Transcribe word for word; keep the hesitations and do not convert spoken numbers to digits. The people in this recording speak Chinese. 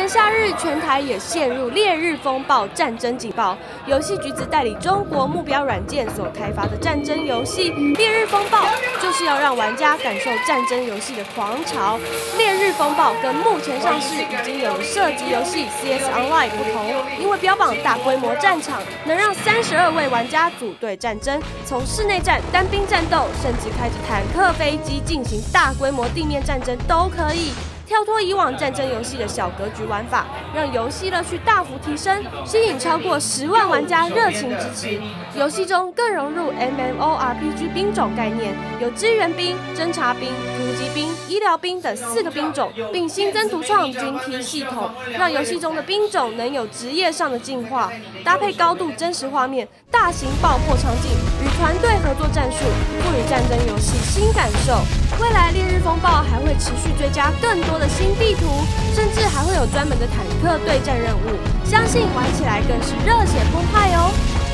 夏日，全台也陷入烈日风暴战争警报。游戏橘子代理中国目标软件所开发的战争游戏《烈日风暴》，就是要让玩家感受战争游戏的狂潮。《烈日风暴》跟目前上市已经有射击游戏 C S Online 不同，因为标榜大规模战场，能让三十二位玩家组队战争，从室内战、单兵战斗，甚至开着坦克、飞机进行大规模地面战争都可以。 跳脱以往战争游戏的小格局玩法，让游戏乐趣大幅提升，吸引超过十万玩家热情支持。游戏中更融入 M M O R P G 兵种概念，有支援兵、侦察兵、突击兵、医疗兵等四个兵种，并新增独创军梯系统，让游戏中的兵种能有职业上的进化。搭配高度真实画面、大型爆破场景与团队合作战术，赋予战争游戏新感受。未来《烈日风暴》还会持续追加更多 的新地图，甚至还会有专门的坦克对战任务，相信玩起来更是热血澎湃哦！